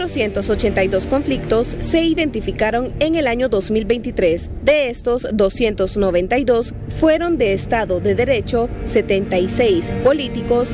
482 conflictos se identificaron en el año 2023. De estos, 292 fueron de Estado de Derecho, 76 políticos,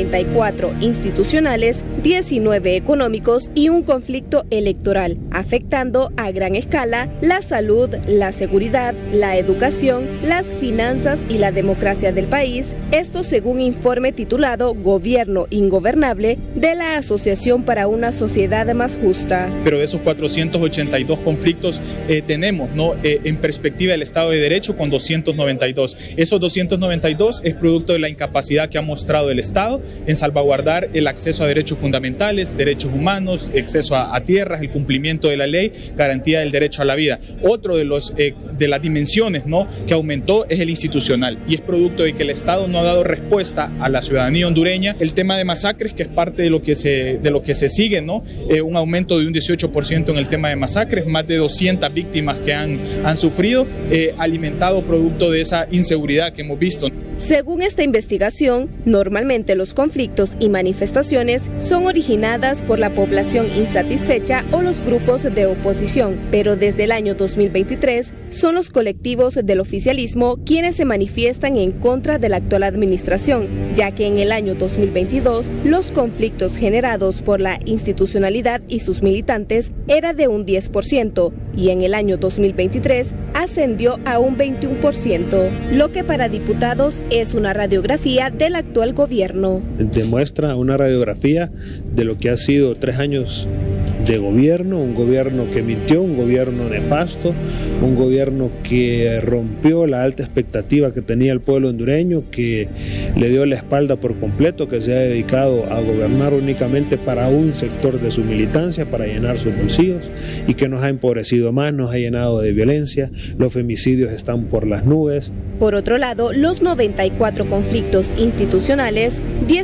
94 institucionales, 19 económicos y un conflicto electoral, afectando a gran escala la salud, la seguridad, la educación, las finanzas y la democracia del país. Esto según informe titulado Gobierno Ingobernable de la Asociación para una Sociedad Más Justa. Pero de esos 482 conflictos tenemos en perspectiva el Estado de Derecho con 292. Esos 292 es producto de la incapacidad que ha mostrado el Estado en salvaguardar el acceso a derechos fundamentales, derechos humanos, acceso a tierras, el cumplimiento de la ley, garantía del derecho a la vida. Otro de las dimensiones que aumentó es el institucional, y es producto de que el Estado no ha dado respuesta a la ciudadanía hondureña. El tema de masacres, que es parte de lo que se sigue, un aumento de un 18% en el tema de masacres, más de 200 víctimas que han sufrido, alimentado producto de esa inseguridad que hemos visto. Según esta investigación, normalmente los conflictos y manifestaciones son originadas por la población insatisfecha o los grupos de oposición, pero desde el año 2023 son los colectivos del oficialismo quienes se manifiestan en contra de la actual administración, ya que en el año 2022 los conflictos generados por la institucionalidad y sus militantes era de un 10% y en el año 2023 ascendió a un 21%, lo que para diputados es una radiografía del actual gobierno. Demuestra una radiografía de lo que ha sido 3 años de gobierno, un gobierno que mintió, un gobierno nefasto, un gobierno que rompió la alta expectativa que tenía el pueblo hondureño, que le dio la espalda por completo, que se ha dedicado a gobernar únicamente para un sector de su militancia, para llenar sus bolsillos, y que nos ha empobrecido más, nos ha llenado de violencia, los femicidios están por las nubes. Por otro lado, los 94 conflictos institucionales,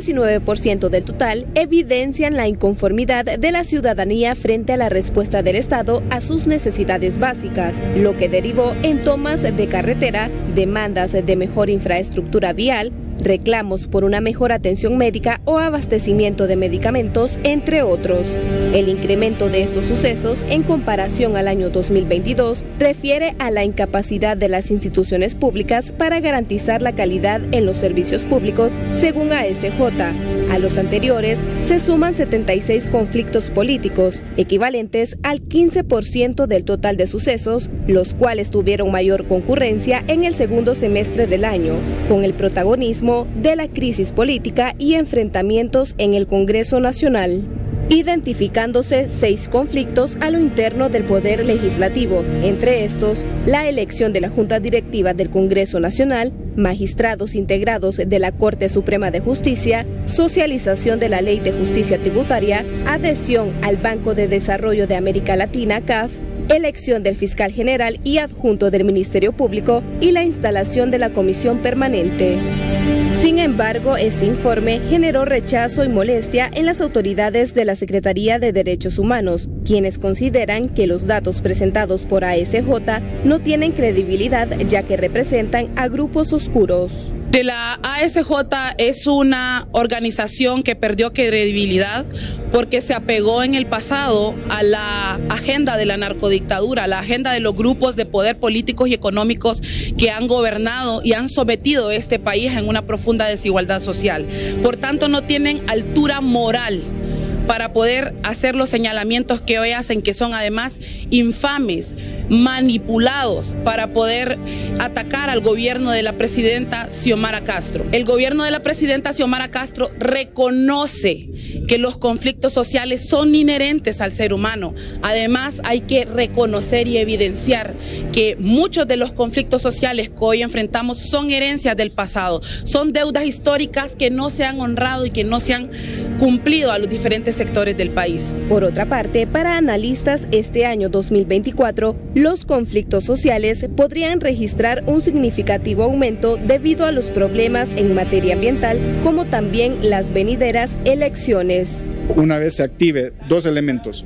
19% del total, evidencian la inconformidad de la ciudadanía frente a la respuesta del Estado a sus necesidades básicas, lo que derivó en tomas de carretera, demandas de mejor infraestructura vial, reclamos por una mejor atención médica o abastecimiento de medicamentos, entre otros. El incremento de estos sucesos en comparación al año 2022 refiere a la incapacidad de las instituciones públicas para garantizar la calidad en los servicios públicos, según ASJ. A los anteriores se suman 76 conflictos políticos, equivalentes al 15% del total de sucesos, los cuales tuvieron mayor concurrencia en el segundo semestre del año, con el protagonismo de la crisis política y enfrentamientos en el Congreso Nacional, identificándose 6 conflictos a lo interno del Poder Legislativo, entre estos, la elección de la Junta Directiva del Congreso Nacional, magistrados integrados de la Corte Suprema de Justicia, socialización de la Ley de Justicia Tributaria, adhesión al Banco de Desarrollo de América Latina, CAF, elección del fiscal general y adjunto del Ministerio Público y la instalación de la Comisión Permanente. Sin embargo, este informe generó rechazo y molestia en las autoridades de la Secretaría de Derechos Humanos, quienes consideran que los datos presentados por ASJ no tienen credibilidad ya que representan a grupos oscuros. La ASJ es una organización que perdió credibilidad porque se apegó en el pasado a la agenda de la narcodictadura, a la agenda de los grupos de poder políticos y económicos que han gobernado y han sometido este país en una profunda desigualdad social. Por tanto, no tienen altura moral para poder hacer los señalamientos que hoy hacen, que son además infames, manipulados para poder atacar al gobierno de la presidenta Xiomara Castro. El gobierno de la presidenta Xiomara Castro reconoce que los conflictos sociales son inherentes al ser humano. Además, hay que reconocer y evidenciar que muchos de los conflictos sociales que hoy enfrentamos son herencias del pasado, son deudas históricas que no se han honrado y que no se han cumplido a los diferentes sectores del país. Por otra parte, para analistas, este año 2024, los conflictos sociales podrían registrar un significativo aumento debido a los problemas en materia ambiental, como también las venideras elecciones. Una vez se active 2 elementos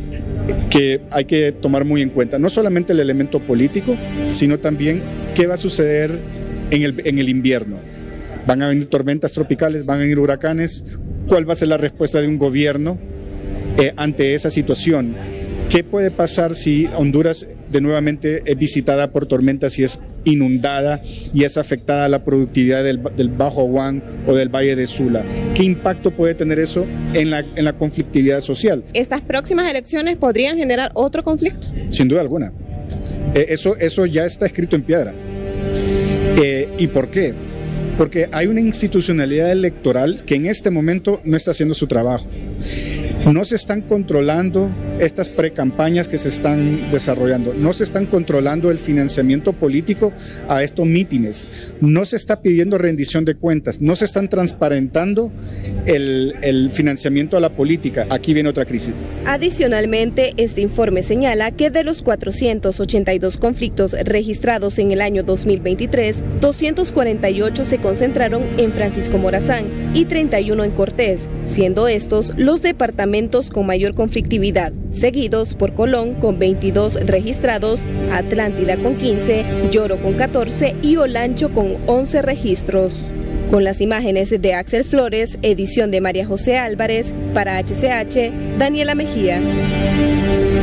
que hay que tomar muy en cuenta, no solamente el elemento político, sino también qué va a suceder en el invierno. Van a venir tormentas tropicales, van a venir huracanes. ¿Cuál va a ser la respuesta de un gobierno ante esa situación. ¿Qué puede pasar si Honduras de nuevamente es visitada por tormentas y es inundada y es afectada la productividad del Bajo Aguán o del Valle de Sula? ¿Qué impacto puede tener eso en la conflictividad social? ¿Estas próximas elecciones podrían generar otro conflicto? Sin duda alguna. Eso ya está escrito en piedra. ¿Y por qué? Porque hay una institucionalidad electoral que en este momento no está haciendo su trabajo. No se están controlando estas precampañas que se están desarrollando, no se están controlando el financiamiento político a estos mítines, no se está pidiendo rendición de cuentas, no se están transparentando el financiamiento a la política. Aquí viene otra crisis. Adicionalmente, este informe señala que de los 482 conflictos registrados en el año 2023, 248 se concentraron en Francisco Morazán y 31 en Cortés, siendo estos los departamentos con mayor conflictividad, seguidos por Colón con 22 registrados, Atlántida con 15, Lloro con 14 y Olancho con 11 registros. Con las imágenes de Axel Flores, edición de María José Álvarez, para HCH, Daniela Mejía.